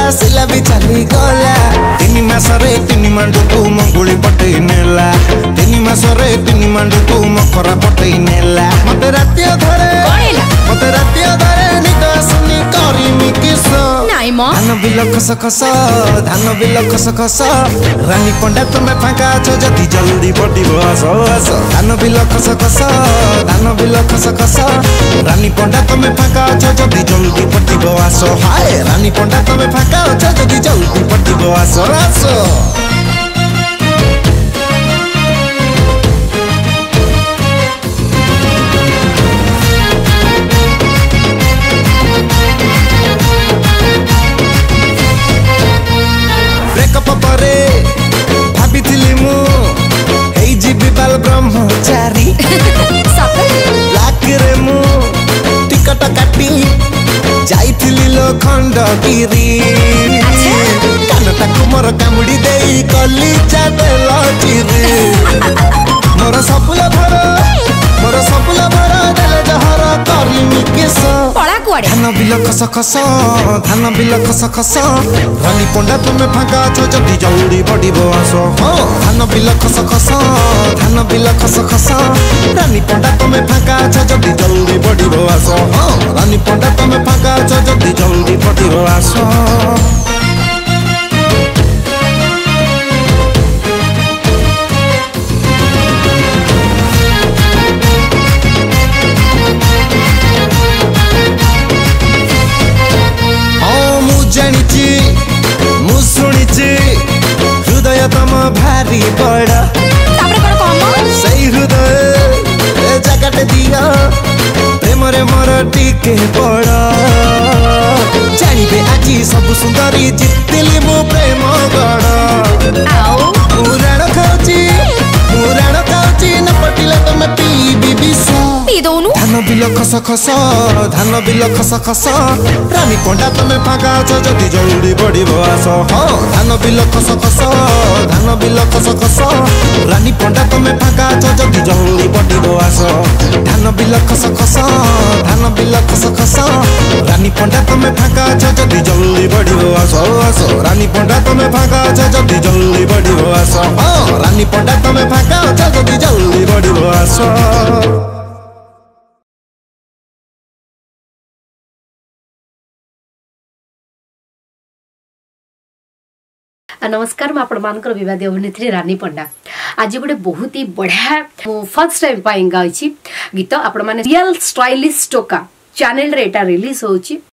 सिला भी चली गला 3 मास रे 3 मांडू तू मंगुली पटे नेला 3 मास रे 3 मांडू तू मकरा पटे नेला मते रातिया धरे निद सुनी करी मी किस नाई मो धान बिल खस खस रानी पंडा तुमे फांका छ जदी जल्दी पटिबो आसो आसो धान बिल खस खस रानी पंडा तुमे फांका छ जदी जल्दी पटिबो आसो हाय रानी पंडा तुमे फांका छ जदी जल्दी पटिबो आसो आसो ब्रह्मचारी लाकरे मु टिकट काटी जाइथिली लोखंडगिरी कानटा कुमर कामुडी देई कली चादेल चिरी मोर सपुला भर देले जहर करली मी किस पळा कुआडे धान बिल खस रानी पंडा तुमे फांका छ जदी जल्दी पडिबो आसो धान बिल खस रानी पंडा तुमे फांका छ जदी जल्दी पडिबो आसो रानी पंडा तुमे फांका छ जदी जल्दी पडिबो आसो हृदय तम भारी बड़ा सही हृदय जगट दिया प्रेम रे मोर टिके पड़ा जानिबे आजी सब सुंदरी जितली मो प्रेम गड़ पुराण खाउची न पटिले तमे पीबी बिस धान बिल खस रानी पंडा तमे फांका छ जदी जल्दी पडिबो आसो धान बिल खस रानी पंडा तमे फांका छ जदी जल्दी पडिबो आसो धान बिल खस रानी पंडा तमे फांका छ जदी जल्दी पडिबो आसो रानी पंडा तमे फांका छ जदी जल्दी पडिबो आसो रानी पंडा तमे फांका छ जदी जल्दी पडिबो आसो नमस्कार मैं आपण मानकर विवादी अभिनेत्री रानी पंडा आज गोटे बहुत ही बढ़िया फर्स्ट टाइम पाई गाई गीत आपण माने रियल स्टाइलिश टोका चैनल रे एटा रिलीज होची